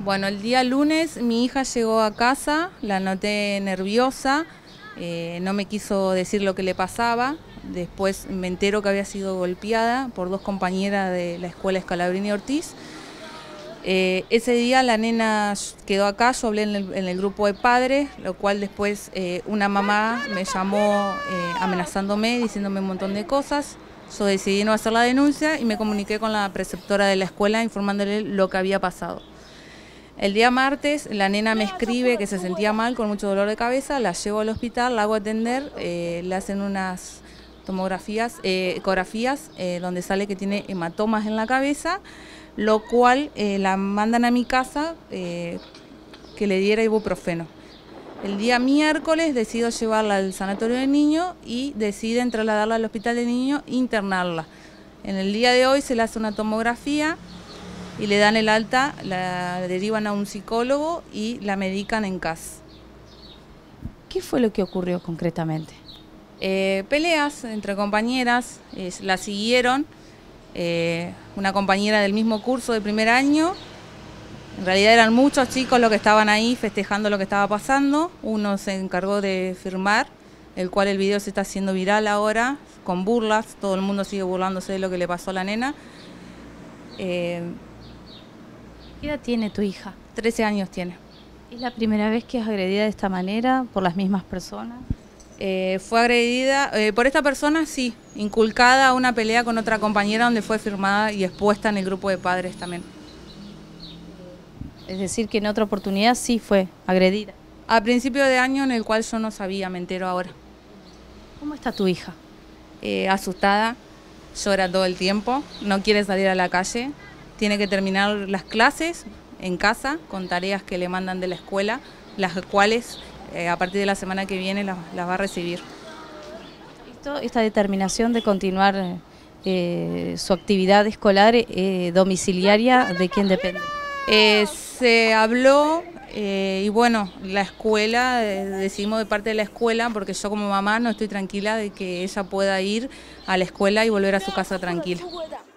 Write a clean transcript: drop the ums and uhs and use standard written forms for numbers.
Bueno, el día lunes mi hija llegó a casa, la noté nerviosa, no me quiso decir lo que le pasaba. Después me entero que había sido golpeada por dos compañeras de la escuela Scalabrini Ortiz. Ese día la nena quedó acá, yo hablé en el grupo de padres, lo cual después una mamá me llamó amenazándome, diciéndome un montón de cosas. Yo decidí no hacer la denuncia y me comuniqué con la preceptora de la escuela informándole lo que había pasado. El día martes la nena me escribe que se sentía mal, con mucho dolor de cabeza, la llevo al hospital, la hago atender, le hacen unas tomografías, ecografías, donde sale que tiene hematomas en la cabeza, lo cual la mandan a mi casa que le diera ibuprofeno. El día miércoles decido llevarla al sanatorio de niños y deciden trasladarla al hospital de niños e internarla. En el día de hoy se le hace una tomografía y le dan el alta, la derivan a un psicólogo y la medican en casa. ¿Qué fue lo que ocurrió concretamente? Peleas entre compañeras, la siguieron, una compañera del mismo curso de primer año. En realidad eran muchos chicos los que estaban ahí festejando lo que estaba pasando. Uno se encargó de firmar, el cual el video se está haciendo viral ahora, con burlas, todo el mundo sigue burlándose de lo que le pasó a la nena. ¿Qué edad tiene tu hija? 13 años tiene. ¿Es la primera vez que es agredida de esta manera por las mismas personas? Fue agredida por esta persona, sí, inculcada a una pelea con otra compañera donde fue firmada y expuesta en el grupo de padres también. Es decir, que en otra oportunidad sí fue agredida. A principio de año, en el cual yo no sabía, me entero ahora. ¿Cómo está tu hija? Asustada, llora todo el tiempo, no quiere salir a la calle, tiene que terminar las clases en casa con tareas que le mandan de la escuela, las cuales a partir de la semana que viene las va a recibir. Esta determinación de continuar su actividad escolar domiciliaria, ¿de quién depende? Se habló y bueno, la escuela, decidimos de parte de la escuela, porque yo como mamá no estoy tranquila de que ella pueda ir a la escuela y volver a su casa tranquila.